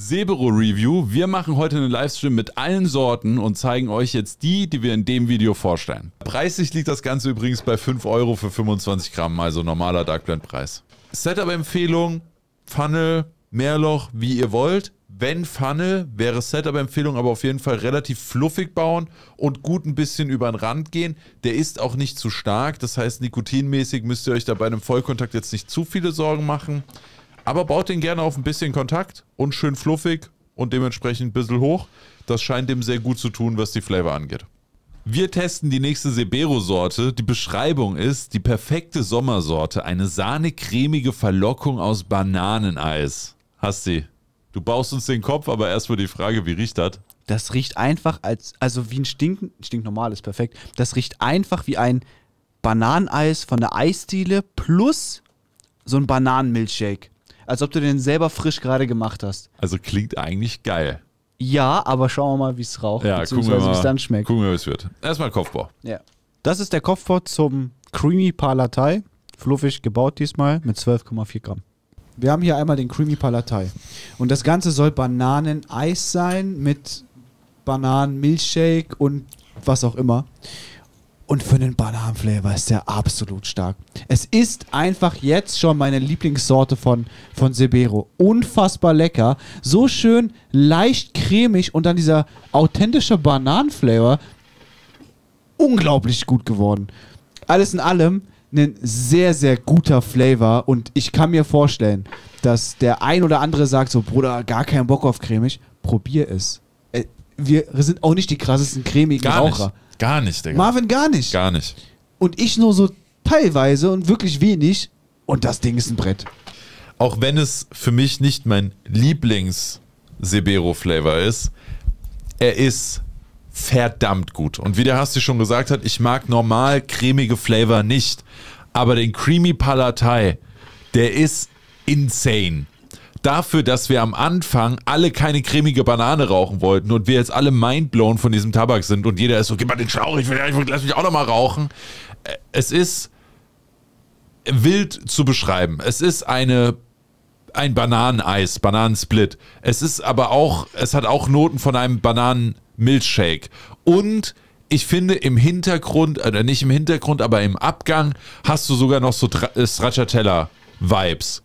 Sebero Review. Wir machen heute einen Livestream mit allen Sorten und zeigen euch jetzt die wir in dem Video vorstellen. Preislich liegt das Ganze übrigens bei 5 € für 25 Gramm, also normaler Dark Blend Preis. Setup-Empfehlung, Funnel, Mehrloch, wie ihr wollt. Wenn Funnel, wäre Setup-Empfehlung aber auf jeden Fall relativ fluffig bauen und gut ein bisschen über den Rand gehen. Der ist auch nicht zu stark, das heißt nikotinmäßig müsst ihr euch da bei einem Vollkontakt jetzt nicht zu viele Sorgen machen. Aber baut den gerne auf ein bisschen Kontakt und schön fluffig und dementsprechend ein bisschen hoch. Das scheint dem sehr gut zu tun, was die Flavor angeht. Wir testen die nächste Sebero-Sorte. Die Beschreibung ist, die perfekte Sommersorte, eine sahne-cremige Verlockung aus Bananeneis. Hasti, du baust uns den Kopf, aber erstmal die Frage, wie riecht das? Das riecht einfach wie ein stinknormal ist perfekt. Das riecht einfach wie ein Bananeneis von der Eisdiele plus so ein Bananenmilchshake. Als ob du den selber frisch gerade gemacht hast. Also klingt eigentlich geil. Ja, aber schauen wir mal, wie es raucht, ja, beziehungsweise wie es dann schmeckt. Gucken wir, wie es wird. Erstmal Kopfbau. Ja. Das ist der Kopfbau zum Creamy Palatai. Fluffig gebaut diesmal mit 12,4 Gramm. Wir haben hier einmal den Creamy Palatai. Und das Ganze soll Bananeneis sein mit Bananenmilchshake und was auch immer. Und für den Bananenflavor ist der absolut stark. Es ist einfach jetzt schon meine Lieblingssorte von Sebero. Unfassbar lecker. So schön leicht cremig und dann dieser authentische Bananenflavor. Unglaublich gut geworden. Alles in allem ein sehr, sehr guter Flavor. Und ich kann mir vorstellen, dass der ein oder andere sagt so, Bruder, gar keinen Bock auf cremig. Probier es. Wir sind auch nicht die krassesten cremigen Raucher. Gar nicht, Digga. Marvin gar nicht. Gar nicht. Und ich nur so teilweise und wirklich wenig. Und das Ding ist ein Brett. Auch wenn es für mich nicht mein Lieblings-Sebero-Flavor ist, er ist verdammt gut. Und wie der Hasti schon gesagt hat, ich mag normal cremige Flavor nicht. Aber den Creamy Palatai, der ist insane. Dafür, dass wir am Anfang alle keine cremige Banane rauchen wollten und wir jetzt alle mindblown von diesem Tabak sind und jeder ist so, gib mal den Schlauch, lass mich auch noch mal rauchen. Es ist wild zu beschreiben. Es ist ein Bananeneis, Bananensplit. Es ist aber auch, es hat auch Noten von einem Bananenmilchshake. Und ich finde im Hintergrund, oder nicht im Hintergrund, aber im Abgang hast du sogar noch so Stracciatella-Vibes.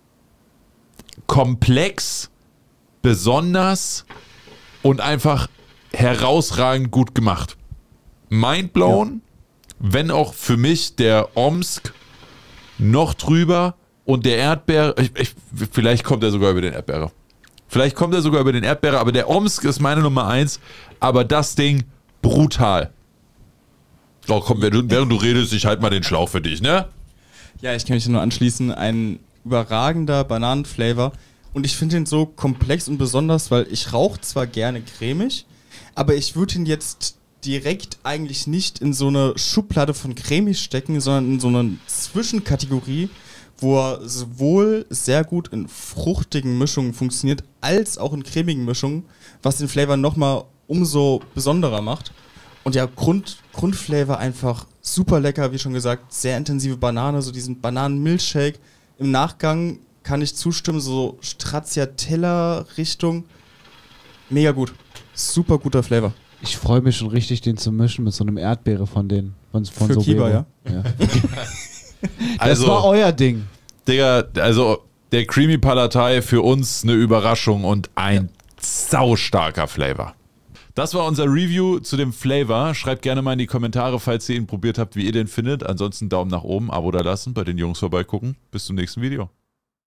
Komplex, besonders und einfach herausragend gut gemacht. Mindblown, wenn auch für mich der Omsk noch drüber und der Erdbeer, vielleicht kommt er sogar über den Erdbeere. Aber der Omsk ist meine Nummer 1, aber das Ding brutal. Oh, komm, während du redest, ich halte mal den Schlauch für dich, ne? Ja, ich kann mich nur anschließen, ein überragender Bananenflavor und ich finde ihn so komplex und besonders, weil ich rauche zwar gerne cremig, aber ich würde ihn jetzt direkt eigentlich nicht in so eine Schublade von cremig stecken, sondern in so eine Zwischenkategorie, wo er sowohl sehr gut in fruchtigen Mischungen funktioniert, als auch in cremigen Mischungen, was den Flavor nochmal umso besonderer macht. Und ja, Grundflavor einfach super lecker, wie schon gesagt, sehr intensive Banane, so diesen Bananenmilchshake. Im Nachgang kann ich zustimmen, so Stracciatella-Richtung. Mega gut. Super guter Flavor. Ich freue mich schon richtig, den zu mischen mit so einem Erdbeere von Für Sebero. Kiba, ja. Das war euer Ding. Digga, also der Creamy Palatai für uns eine Überraschung und ein saustarker Flavor. Das war unser Review zu dem Flavor. Schreibt gerne mal in die Kommentare, falls ihr ihn probiert habt, wie ihr den findet. Ansonsten Daumen nach oben, Abo da lassen, bei den Jungs vorbeigucken. Bis zum nächsten Video.